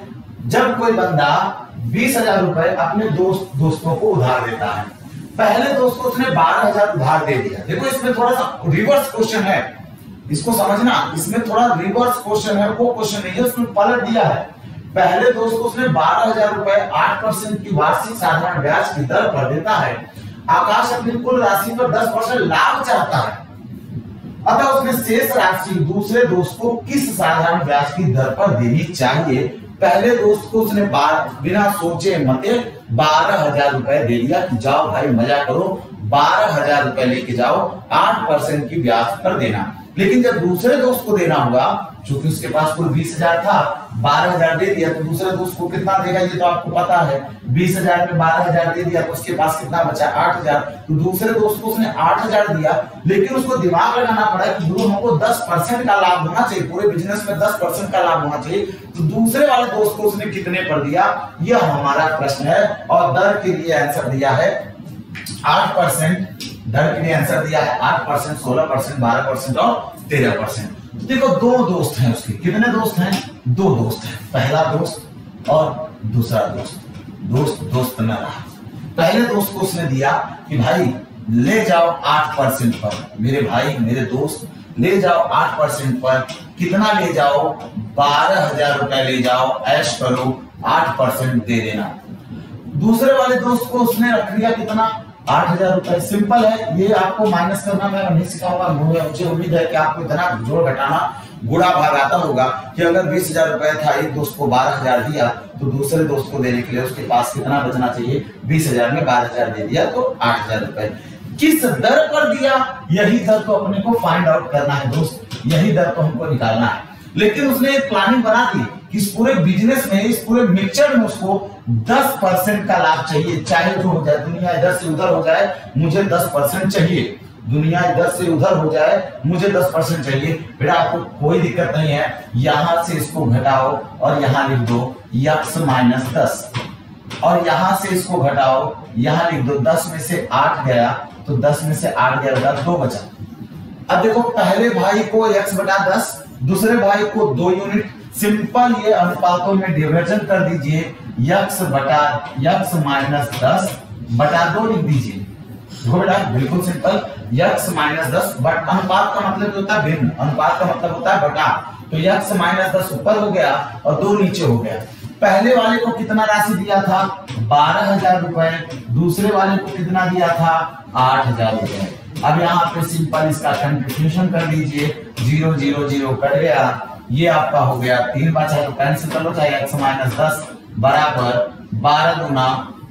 जब कोई बंदा 20,000 रुपए अपने दोस्तों को उधार देता है, पहले दोस्त को उसने 12,000 उधार दे दिया। देखो इसमें थोड़ा सा रिवर्स क्वेश्चन है, इसको समझना, इसमें थोड़ा रिवर्स क्वेश्चन है, वो क्वेश्चन नहीं है, उसमें पलट दिया है। पहले दोस्त को उसने 12,000 रुपए 8% की वार्षिक साधारण ब्याज की दर पर देता है। आकाश अपनी कुल राशि पर 10% लाभ चाहता है, अतः उसने शेष राशि दूसरे दोस्त को किस साधारण ब्याज की दर पर देनी चाहिए? पहले दोस्त को उसने बिना सोचे मते 12,000 रुपए दे दिया कि जाओ भाई मजा करो, 12,000 रुपए लेके जाओ, 8% की ब्याज पर देना। लेकिन जब दूसरे दोस्त को देना होगा, चूंकि उसके पास कुल 20,000 था, 12,000 दे दिया, तो दूसरे दोस्त को कितना देगा ये तो आपको पता है। 20,000 में 12,000 दे दिया तो उसके पास कितना बचा? 8,000। तो दूसरे दोस्त को उसने 8,000 दिया, लेकिन उसको दिमाग लगाना पड़ा कि हमको 10% का लाभ होना चाहिए, पूरे बिजनेस में 10% का लाभ होना चाहिए। तो दूसरे वाले दोस्त को उसने कितने पर दिया, यह हमारा प्रश्न है। और दर के लिए आंसर दिया है 8%। दर के लिए आंसर दिया है 8%, 16%, 12% और 13%। देखो दो दोस्त हैं उसके, कितने दोस्त हैं? दो दोस्त हैं, पहला दोस्त और दूसरा दोस्त। दोस्त न रहा। पहले दोस्त को उसने दिया कि भाई ले जाओ 8% पर, मेरे भाई मेरे दोस्त ले जाओ 8% पर। कितना ले जाओ? 12,000 रुपए ले जाओ, ऐश करो, 8% दे देना। दूसरे वाले दोस्त को उसने रख दिया कितना? 8,000 रुपए। सिंपल है, ये आपको माइनस करना मैं नहीं सिखाऊंगा, मुझे उम्मीद है कि आपको इतना जोड़ घटाना गुणा भाग आता होगा कि अगर 20,000 रुपए था, एक दोस्त को 12,000 दिया, तो दूसरे दोस्त को देने के लिए उसके पास कितना बचना चाहिए? 20,000 में 12,000 दे दिया तो 8,000 रुपए। किस दर पर दिया, यही दर तो अपने को फाइंड आउट करना है दोस्त, यही दर तो हमको निकालना है। लेकिन उसने एक प्लानिंग बना दी कि इस पूरे बिजनेस में, इस पूरे मिक्सचर में उसको 10% का लाभ चाहिए, चाहे जो हो जाए, दुनिया इधर से उधर हो जाए, मुझे 10% चाहिए। दुनिया इधर से उधर हो जाए, मुझे 10% चाहिए। बेटा आपको कोई दिक्कत नहीं है, यहां से इसको घटाओ और यहां लिख दो x - 10, और यहां से इसको घटाओ, यहां लिख दो 10 में से 8 गया, तो 10 में से 8 गया, 2 बचा। अब देखो पहले भाई को x/10, दूसरे भाई को 2 यूनिट। सिंपल ये अनुपातों में डिवीजन कर दीजिए, x - 10/2 लिख दीजिए। देखो बेटा बिल्कुल सिंपल, x - 10 बट अनुपात का मतलब होता है भिन्न, अनुपात का मतलब होता है बटा। तो x - 10 ऊपर हो गया और 2 नीचे हो गया। पहले वाले को कितना राशि दिया था? 12,000 रुपए। दूसरे वाले को कितना दिया था? 8,000 रुपए। अब यहाँ पे सिंपल इसका कंट्रीब्यूशन कर दीजिए, 0 0 0 कट गया, ये आपका हो गया 3 बचा, तो कैंसिल कर लो, चाहे x - 10 बराबर 12 दूना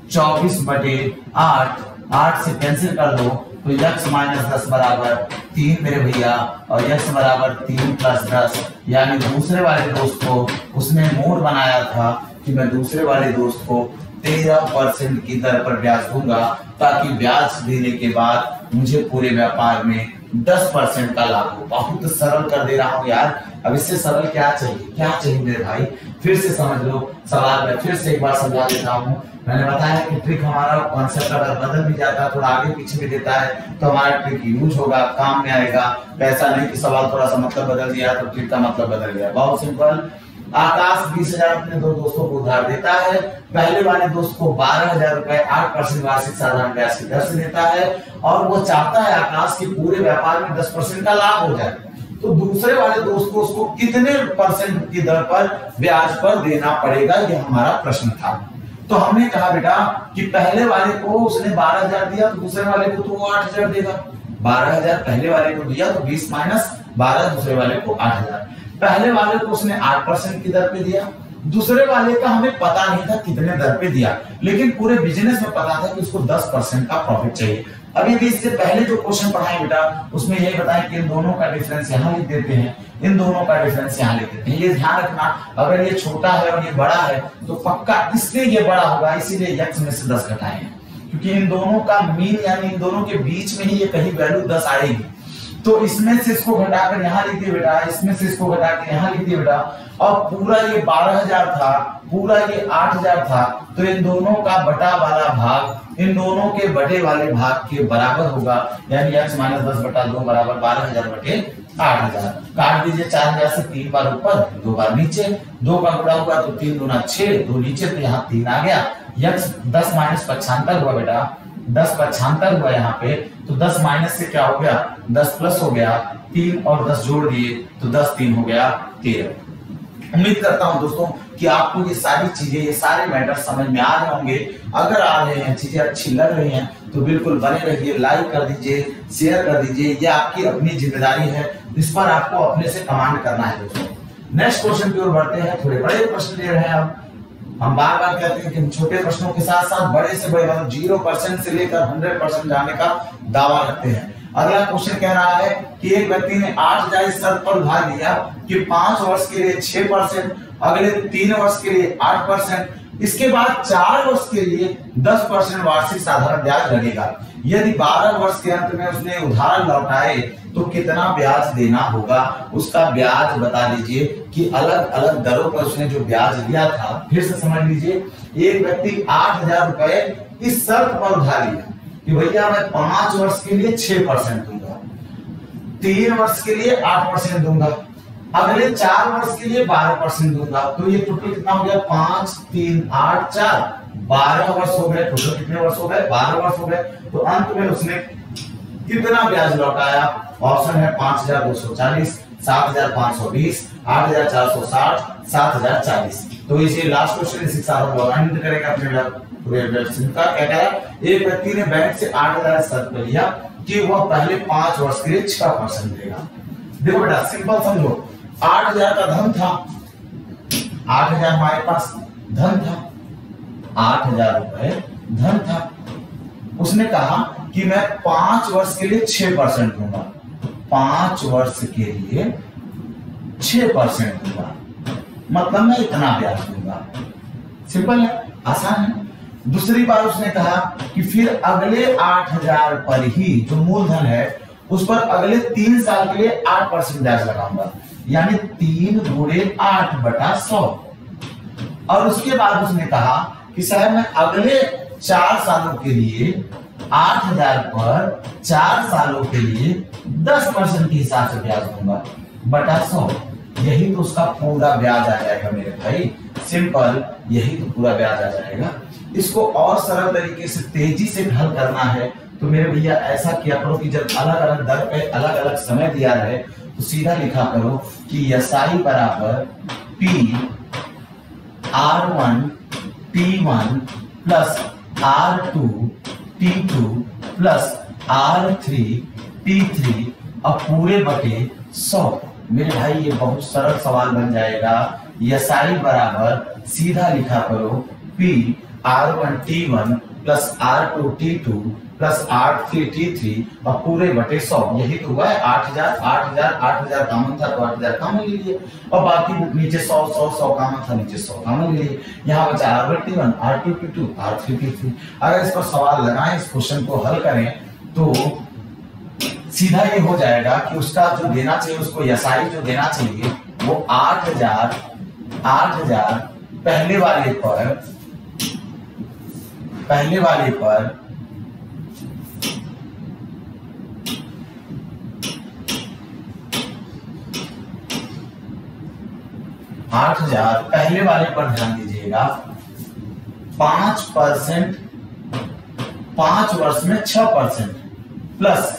24/8, 8 से कैंसिल कर दो तो x - 10 बराबर 3 मेरे भैया, और x बराबर 3 + 10, यानी दूसरे वाले दोस्त को उसने मूड बनाया था कि मैं दूसरे वाले दोस्त को 13% की दर पर ब्याज दूंगा, ताकि ब्याज देने के बाद मुझे पूरे व्यापार में 10% का लाभ हो। बहुत सरल कर दे रहा हूं यार, अब इससे सरल क्या चाहिए? क्या चाहिए मेरे भाई? फिर से समझ लो सवाल, में फिर से एक बार समझा देता हूं। मैंने बताया कि ट्रिक हमारा कॉन्सेप्ट अगर बदल भी जाता है, थोड़ा आगे पीछे भी देता है, तो हमारा ट्रिक यूज होगा, काम में आएगा। ऐसा नहीं कि सवाल थोड़ा सा मतलब बदल दिया तो ट्रिक का मतलब बदल गया। बहुत सिंपल। आकाश 20,000 अपने 2 दोस्तों को उधार देता है। पहले वाले दोस्त को 12,000 रुपए 8% वार्षिक साधारण ब्याज की दर से देता है, और वो चाहता है आकाश के पूरे व्यापार में 10% का लाभ हो जाए। तो दूसरे वाले दोस्त को उसको कितने % की दर पर ब्याज पर देना पड़ेगा, ये हमारा प्रश्न था। तो हमने कहा बेटा कि पहले वाले को उसने 12,000 दिया, तो दूसरे वाले को तो वो 8,000 देगा। 12,000 पहले वाले को दिया तो 20 - 12 दूसरे वाले को 8,000। पहले वाले को उसने 8% की दर पे दिया, दूसरे वाले का हमें पता नहीं था कितने दर पे दिया, लेकिन पूरे बिजनेस में पता था कि उसको 10% का प्रॉफिट चाहिए। अभी भी इससे पहले जो क्वेश्चन पढ़ाए बेटा, उसमें यही बताया कि इन दोनों का डिफरेंस यहाँ लिख देते हैं, इन दोनों का डिफरेंस यहाँ लिख देते हैं। ये ध्यान रखना, अगर ये छोटा है और ये बड़ा है तो पक्का इसलिए ये बड़ा होगा, इसीलिए x में से 10 घटाए हैं, क्योंकि इन दोनों का मीन यानी इन दोनों के बीच में ही ये कहीं वैल्यू 10 आएगी। तो इसमें से इसको घटाकर यहाँ लिख दिए बेटा, इसमें से इसको घटा के यहाँ लिख दिए बेटा, और पूरा ये 12,000 था, पूरा ये 8,000 था, तो इन दोनों का बटा वाला भाग इन दोनों के बटे वाले भाग के बराबर होगा, यानी x - 10/2 बराबर 12,000/8 8,000। काट दीजिए 4,000 से 3 बार ऊपर 2 बार नीचे, 2 का गुणा हुआ तो 3 दूना 6, 2 नीचे तो यहाँ 3 आ गया। यक्स 10 माइनस 75 हुआ बेटा, 10 75 हुआ यहाँ पे, तो 10 माइनस से क्या हो गया 10 प्लस हो गया, 3 और 10 जोड़ दिए तो 10 3 हो गया 13। उम्मीद करता हूं दोस्तों कि आपको ये सारी चीजें, ये सारे मैटर समझ में आ रहे होंगे। अगर आ रहे हैं, चीजें अच्छी लग रही हैं तो बिल्कुल बने रहिए, लाइक कर दीजिए, शेयर कर दीजिए, ये आपकी अपनी जिम्मेदारी है, इस पर आपको अपने से कमांड करना है दोस्तों। नेक्स्ट क्वेश्चन की ओर बढ़ते हैं। थोड़े बड़े प्रश्न ले रहे हैं हम बार बार कहते हैं कि छोटे प्रश्नों के साथ साथ बड़े से बड़े मतलब 0% से लेकर 100% जाने का दावा रखते हैं। अगला क्वेश्चन कह रहा है कि एक व्यक्ति ने 8,000 इस शर्त पर उधार लिया कि 5 वर्ष के लिए 6%, अगले 3 वर्ष के लिए 8%, इसके बाद 4 वर्ष के लिए 10% वार्षिक साधारण ब्याज लगेगा। यदि 12 वर्ष के अंत में उसने उधार लौटाए तो कितना ब्याज देना होगा, उसका ब्याज बता दीजिए कि अलग अलग दरों पर उसने जो ब्याज लिया था। फिर से समझ लीजिए, एक व्यक्ति 8,000 रुपए इस शर्त पर उधार लिया कि भैया मैं 5 वर्ष के लिए 6% दूंगा, 3 वर्ष के लिए 8% दूंगा, अगले 4 वर्ष के लिए 12% दूंगा। तो ये टोटल कितना हो गया 5 3 8 4 12 वर्ष हो गए। टोटल कितने वर्ष हो गए 12 वर्ष हो गए। तो अंत में उसने कितना ब्याज लौटाया? ऑप्शन है 5,240, 7,520, 8,460, 7,040। तो इसे लास्ट क्वेश्चन इसी के साथ लॉगिन करेगा अपने का। क्या कह रहा है, एक व्यक्ति ने बैंक से 8,000 शर्त पर लिया कि वह पहले 5 वर्ष के लिए 6% देगा। देखो बेटा सिंपल समझो, 8,000 का धन था, 8,000 हमारे पास धन था, 8,000 रुपए धन था। उसने कहा कि मैं 5 वर्ष के लिए 6% दूंगा, 5 वर्ष के लिए 6% दूंगा, मतलब मैं इतना ब्याज दूंगा। सिंपल है, आसान है। दूसरी बार उसने कहा कि फिर अगले 8,000 पर ही जो मूलधन है उस पर अगले 3 साल के लिए 8% ब्याज लगाऊंगा, यानी 3 × 8/100। और उसके बाद उसने कहा कि साहब मैं अगले 4 सालों के लिए 8,000 पर 4 सालों के लिए 10% के हिसाब से ब्याज दूंगा बटा 100। यही तो उसका पूरा ब्याज आ जाएगा मेरे भाई, सिंपल, यही तो पूरा ब्याज आ जाएगा। इसको और सरल तरीके से तेजी से हल करना है तो मेरे भैया ऐसा किया करो कि जब अलग अलग दर पे अलग अलग समय दिया रहे तो सीधा लिखा करो कि SI बराबर P R1 T1 plus R2 T2 plus R3 T3 और पूरे बटे 100। मेरे भाई ये बहुत सरल सवाल बन जाएगा। SI बराबर सीधा लिखा करो P R1 T1 plus R2 T2 plus R3 T3 और पूरे बटे 100। यही तो हुआ है 8,000 8,000 8,000 कामन था तो 8,000 कामन ले लिए और बाकी नीचे 100 100 100 कामन था, नीचे 100 कामन ले लिए। यहाँ बचा R1 T1 R2 T2 R3 T3। अगर इस पर सवाल लगाएं, इस क्वेश्चन को हल करें तो सीधा ये हो जाएगा कि उसका जो देना चाहिए, उसको SI जो देना चाहिए वो 8,000 पहले वाले पर 8,000 पहले वाले पर ध्यान दीजिएगा, 5% 5 वर्ष में 6% प्लस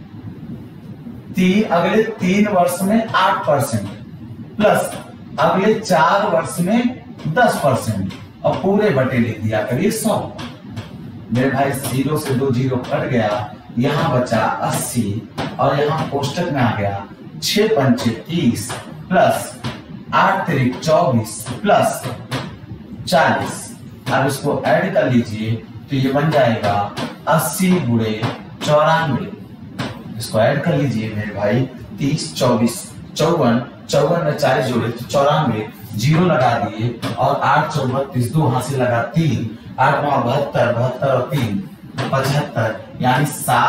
अगले 3 वर्ष में 8% प्लस अगले 4 वर्ष में 10% और पूरे बटे लिख दिया करिए 100। मेरे भाई 0 से 2 0 कट गया, यहां बचा 80 और यहां कोष्टक में आ गया 6 पंचे 30 प्लस 8 तिरिक 24 प्लस 40। अब इसको ऐड कर लीजिए तो ये बन जाएगा 80 × 94। इसको ऐड कर लीजिए मेरे भाई, 30 24 54 54 में 40 जोड़े तो 94, 0 लगा दिए और 8 4 32, 2 हाथ से लगा 3, 8 9 72 72 और 3 75, यानी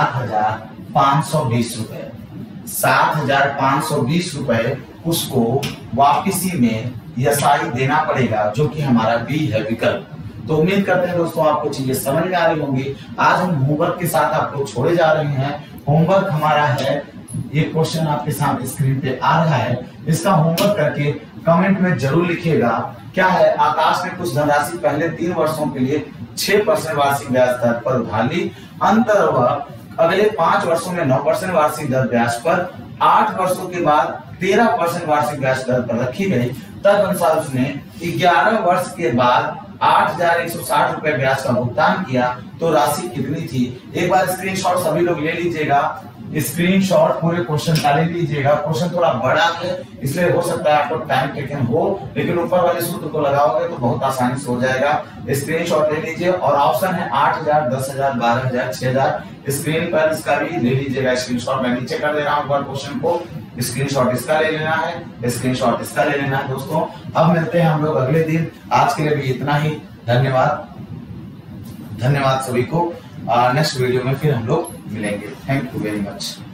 7,520 रुपए। 7,520 रुपए उसको वापसी में SI देना पड़ेगा, जो कि हमारा बी है विकल्प। तो उम्मीद करते हैं दोस्तों आपको चीजें समझ में आ रही होंगी। आज हम होमवर्क के साथ आपको छोड़े जा रहे हैं। होमवर्क हमारा है ये क्वेश्चन आपके सामने स्क्रीन पे आ रहा है, इसका होमवर्क करके कमेंट में जरूर लिखिएगा। क्या है, आकाश ने कुछ धनराशि पहले 3 वर्षों के लिए 6% वार्षिक ब्याज दर पर उधार ली, अंतर वह अगले 5 वर्षों में 9% वार्षिक दर ब्याज पर, 8 वर्षों के बाद 13% वार्षिक ब्याज दर पर रखी गई। तदनुसार उसने 11 वर्ष के बाद 8,160 रुपए ब्याज का भुगतान किया, तो राशि कितनी थी? एक बार स्क्रीनशॉट सभी लोग ले लीजिएगा, स्क्रीनशॉट पूरे क्वेश्चन का ले लीजिएगा। क्वेश्चन थोड़ा बड़ा है, इसलिए हो सकता है आपको टाइम टेकन हो, लेकिन ऊपर वाले सूत्र को लगाओगे तो बहुत आसानी से हो जाएगा। स्क्रीनशॉट ले लीजिए और ऑप्शन है 8,000, 10,000, 12,000, 6,000। स्क्रीन पर इसका भी ले लीजिएगा स्क्रीनशॉट। मैं नीचे कर दे रहा हूँ क्वेश्चन को, स्क्रीनशॉट इसका ले लेना है, स्क्रीनशॉट इसका ले लेना है। दोस्तों अब मिलते हैं हम लोग अगले दिन। आज के लिए भी इतना ही। धन्यवाद, धन्यवाद सभी को। नेक्स्ट वीडियो में फिर हम लोग मिलेंगे। Thank you very much.